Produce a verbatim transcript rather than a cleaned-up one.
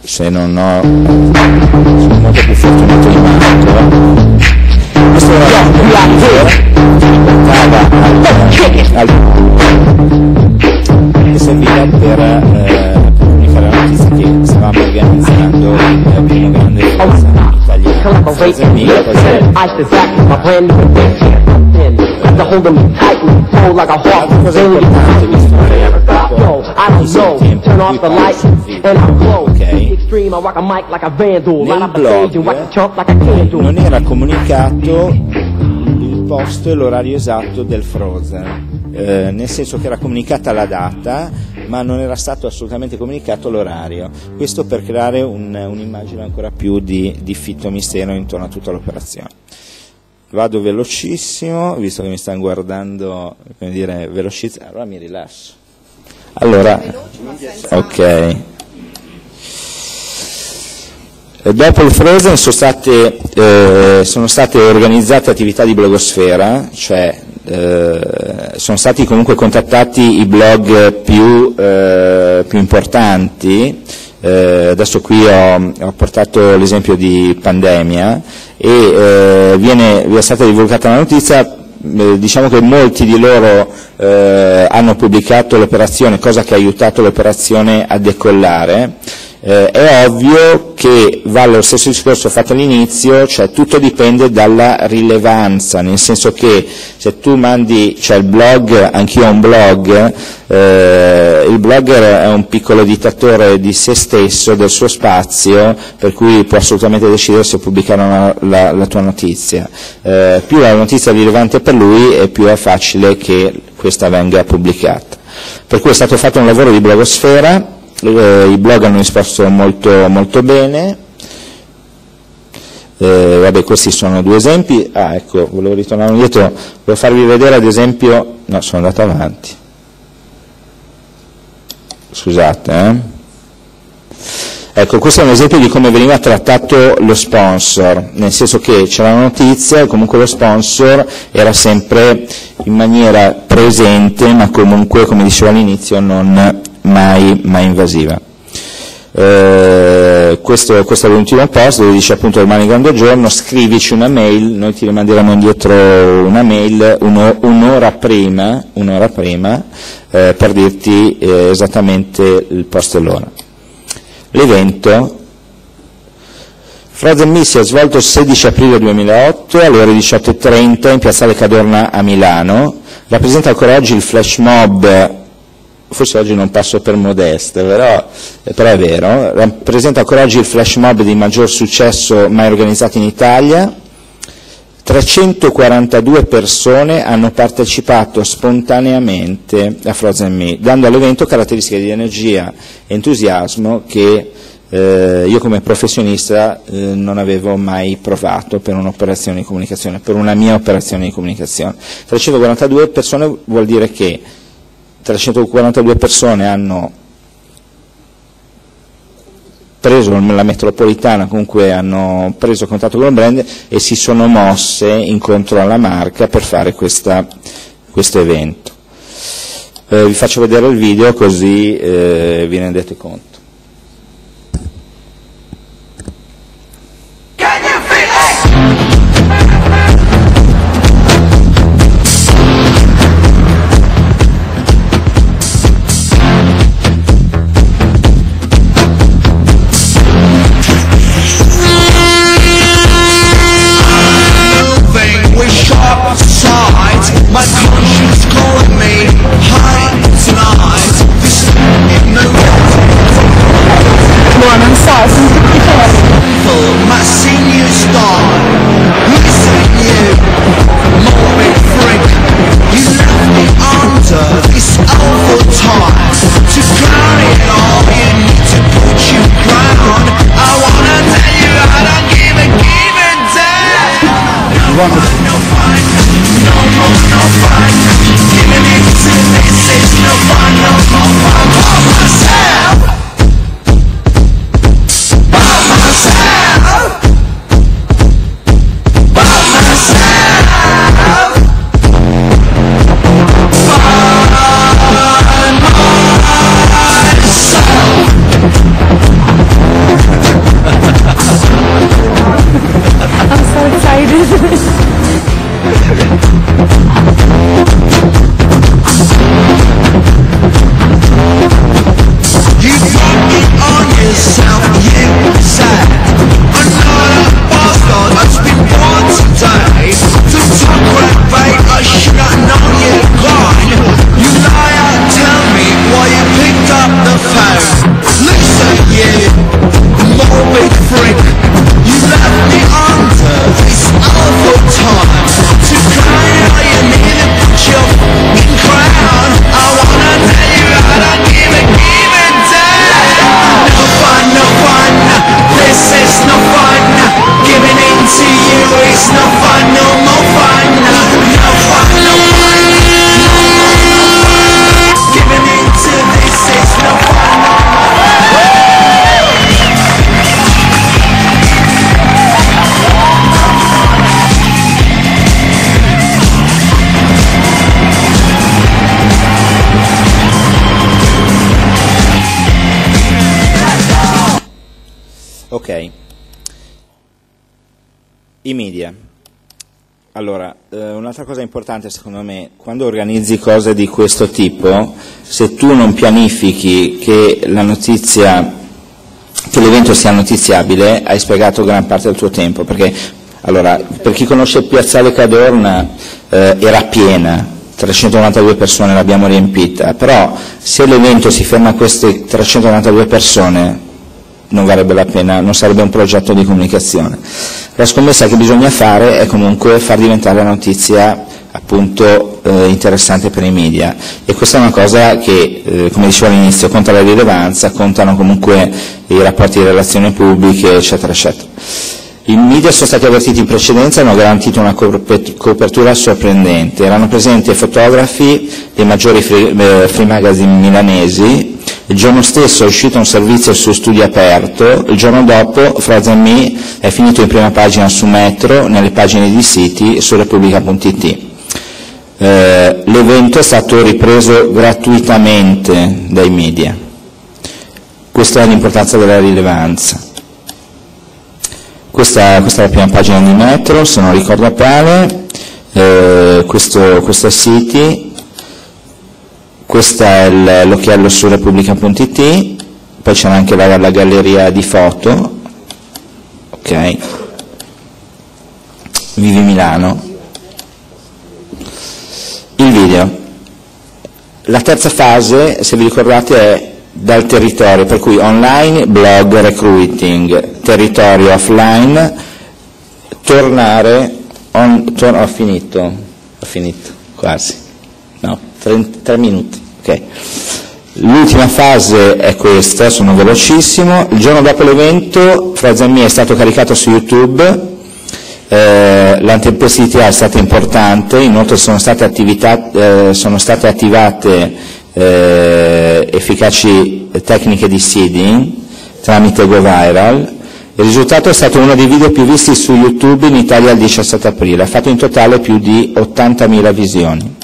se non ho sono molto più fortunato di Marco. Questo era al, al, che serviva per eh, comunicare la notizia che stavamo organizzando il primo grande Frozen italiano. Frozen mille, cos'è? L'altra cosa importante, visto che ci sono tempi in cui parlo sul video, ok? Nel blog non era comunicato il posto e l'orario esatto del Frozen, eh, nel senso che era comunicata la data, ma non era stato assolutamente comunicato l'orario. Questo per creare un, un'immagine ancora più di, di fitto mistero intorno a tutta l'operazione. Vado velocissimo, visto che mi stanno guardando, come dire, velocissimo, allora mi rilasso. Allora, ok. Dopo il Frozen sono state, eh, sono state organizzate attività di blogosfera, cioè eh, sono stati comunque contattati i blog più, eh, più importanti. Eh, adesso qui ho, ho portato l'esempio di Pandemia e eh, viene, è stata divulgata la notizia, eh, diciamo che molti di loro eh, hanno pubblicato l'operazione, cosa che ha aiutato l'operazione a decollare. Eh, è ovvio che vale lo stesso discorso fatto all'inizio, cioè tutto dipende dalla rilevanza, nel senso che se tu mandi, cioè il blog, anch'io ho un blog, eh, il blogger è un piccolo dittatore di se stesso, del suo spazio, per cui può assolutamente decidere se pubblicare una, la, la tua notizia. Eh, più la notizia è rilevante per lui e più è facile che questa venga pubblicata. Per cui è stato fatto un lavoro di blogosfera. Eh, i blog hanno risposto molto, molto bene. Eh, vabbè, questi sono due esempi. Ah, ecco, volevo ritornare indietro, volevo farvi vedere ad esempio, no, sono andato avanti, scusate, eh. Ecco, questo è un esempio di come veniva trattato lo sponsor, nel senso che c'era una notizia e comunque lo sponsor era sempre in maniera presente, ma comunque, come dicevo all'inizio, non mai, mai invasiva. Eh, questo, questo è l'ultimo post dove dice appunto domani grande giorno, scrivici una mail, noi ti rimanderemo indietro una mail uno, un'ora prima, un'ora prima eh, per dirti eh, esattamente il posto e l'ora. L'evento Frozen Mi si è svolto il sedici aprile duemilaotto alle ore diciotto e trenta in piazzale Cadorna a Milano, rappresenta ancora oggi il flash mob. Forse oggi non passo per modeste, però, però è vero, rappresenta ancora oggi il flash mob di maggior successo mai organizzato in Italia. trecentoquarantadue persone hanno partecipato spontaneamente a Frozen Me, dando all'evento caratteristiche di energia e entusiasmo che eh, io come professionista eh, non avevo mai provato per un'operazione di comunicazione, per una mia operazione di comunicazione. trecentoquarantadue persone vuol dire che trecentoquarantadue persone hanno preso la metropolitana, comunque hanno preso contatto con il brand e si sono mosse incontro alla marca per fare questa, questo evento. Eh, vi faccio vedere il video così eh, vi rendete conto. My conscience calling me high tonight. This is no Ok. I media. Allora, eh, un'altra cosa importante secondo me, quando organizzi cose di questo tipo, se tu non pianifichi che la notizia, che l'evento sia notiziabile, hai sprecato gran parte del tuo tempo, perché, allora, per chi conosce il Piazzale Cadorna, eh, era piena, trecentonovantadue persone l'abbiamo riempita, però se l'evento si ferma a queste trecentonovantadue persone, non varrebbe la pena, non sarebbe un progetto di comunicazione. La scommessa che bisogna fare è comunque far diventare la notizia appunto eh, interessante per i media, e questa è una cosa che, eh, come dicevo all'inizio, conta la rilevanza, contano comunque i rapporti di relazioni pubbliche, eccetera, eccetera. I media sono stati avvertiti in precedenza e hanno garantito una copertura sorprendente. Erano presenti fotografi dei maggiori free, eh, free magazine milanesi. Il giorno stesso è uscito un servizio su Studio Aperto, il giorno dopo Frozen Me è finito in prima pagina su Metro, nelle pagine di siti su Repubblica punto it. Eh, l'evento è stato ripreso gratuitamente dai media. Questa è l'importanza della rilevanza. Questa, questa è la prima pagina di Metro, se non ricordo male, eh, questo, questo è City. Questo è l'occhiello su Repubblica punto it, poi c'è anche la, la galleria di foto, ok, Vivi Milano. Il video. La terza fase, se vi ricordate, è dal territorio, per cui online, blog, recruiting, territorio offline, tornare, on, tor- ho finito, ho finito, quasi, no, tre, tre minuti. Okay. L'ultima fase è questa, sono velocissimo. Il giorno dopo l'evento Frozen Me è stato caricato su YouTube, eh, la tempestività è stata importante, inoltre sono state, attività, eh, sono state attivate eh, efficaci tecniche di seeding tramite GoViral. Il risultato è stato uno dei video più visti su YouTube in Italia il diciassette aprile, ha fatto in totale più di ottantamila visioni.